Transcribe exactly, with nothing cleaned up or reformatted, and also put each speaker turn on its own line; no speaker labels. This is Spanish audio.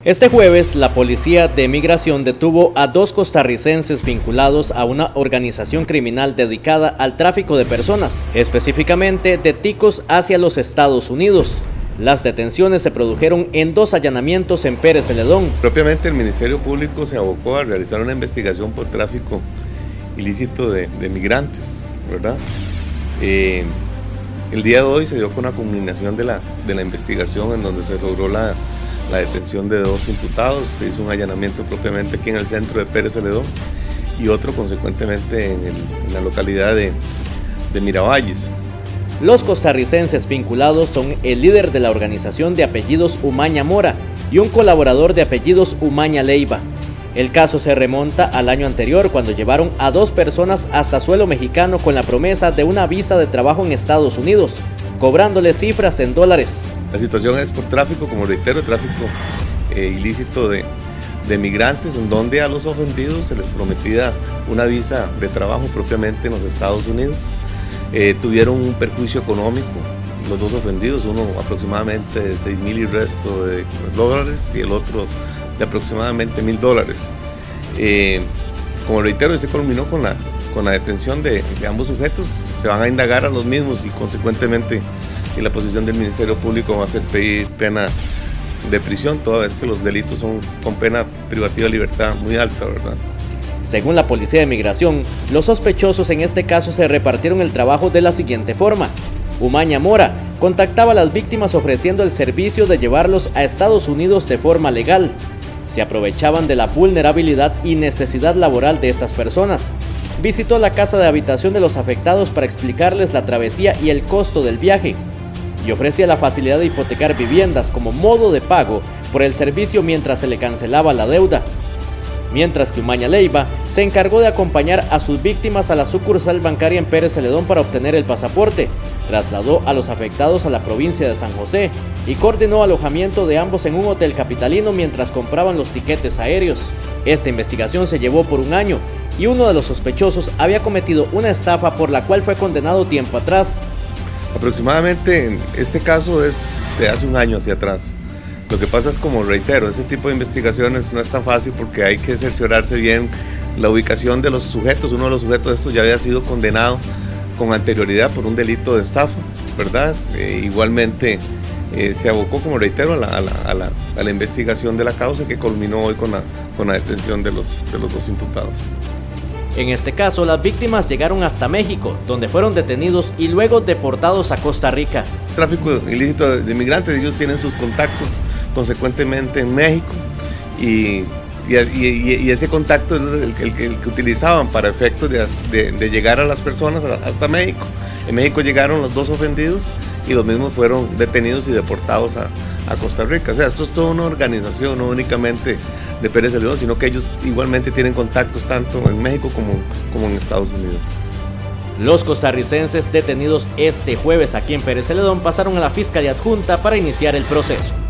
Este jueves, la Policía de Migración detuvo a dos costarricenses vinculados a una organización criminal dedicada al tráfico de personas, específicamente de ticos hacia los Estados Unidos. Las detenciones se produjeron en dos allanamientos en Pérez Celedón.
Propiamente el Ministerio Público se abocó a realizar una investigación por tráfico ilícito de, de migrantes, ¿verdad? Eh, el día de hoy se dio con la culminación de la, de la investigación en donde se logró la la detención de dos imputados. Se hizo un allanamiento propiamente aquí en el centro de Pérez Celedón y otro consecuentemente en, el, en la localidad de, de Miravalles.
Los costarricenses vinculados son el líder de la organización de apellidos Umaña Mora y un colaborador de apellidos Umaña Leiva. El caso se remonta al año anterior, cuando llevaron a dos personas hasta suelo mexicano con la promesa de una visa de trabajo en Estados Unidos, cobrándoles cifras en dólares.
La situación es por tráfico, como reitero, tráfico eh, ilícito de, de migrantes, en donde a los ofendidos se les prometía una visa de trabajo propiamente en los Estados Unidos. Eh, tuvieron un perjuicio económico, los dos ofendidos, uno aproximadamente de seis mil y resto de dólares y el otro de aproximadamente mil dólares. Eh, como reitero, se culminó con la, con la detención de, de ambos sujetos. Se van a indagar a los mismos y consecuentemente y la posición del Ministerio Público va a ser pedir pena de prisión, toda vez que los delitos son con pena privativa de libertad muy alta, ¿verdad?
Según la Policía de Migración, los sospechosos en este caso se repartieron el trabajo de la siguiente forma. Umaña Mora contactaba a las víctimas ofreciendo el servicio de llevarlos a Estados Unidos de forma legal. Se aprovechaban de la vulnerabilidad y necesidad laboral de estas personas. Visitó la casa de habitación de los afectados para explicarles la travesía y el costo del viaje, y ofrecía la facilidad de hipotecar viviendas como modo de pago por el servicio mientras se le cancelaba la deuda. Mientras que Umaña Leiva se encargó de acompañar a sus víctimas a la sucursal bancaria en Pérez Celedón para obtener el pasaporte, trasladó a los afectados a la provincia de San José y coordinó alojamiento de ambos en un hotel capitalino mientras compraban los tiquetes aéreos. Esta investigación se llevó por un año y uno de los sospechosos había cometido una estafa por la cual fue condenado tiempo atrás.
Aproximadamente este caso es de hace un año hacia atrás. Lo que pasa es, como reitero, este tipo de investigaciones no es tan fácil porque hay que cerciorarse bien la ubicación de los sujetos. Uno de los sujetos de estos ya había sido condenado con anterioridad por un delito de estafa, ¿verdad? Eh, igualmente eh, se abocó, como reitero, a la, a, la, a, la, a la investigación de la causa, que culminó hoy con la, con la detención de los, de los dos imputados.
En este caso, las víctimas llegaron hasta México, donde fueron detenidos y luego deportados a Costa Rica.
Tráfico ilícito de migrantes, ellos tienen sus contactos consecuentemente en México y, y, y, y ese contacto es el, el, el que utilizaban para efectos de, de, de llegar a las personas hasta México. En México llegaron los dos ofendidos y los mismos fueron detenidos y deportados a, a Costa Rica. O sea, esto es toda una organización, no únicamente de Pérez Celedón, sino que ellos igualmente tienen contactos tanto en México como, como en Estados Unidos.
Los costarricenses detenidos este jueves aquí en Pérez Celedón pasaron a la Fiscalía Adjunta para iniciar el proceso.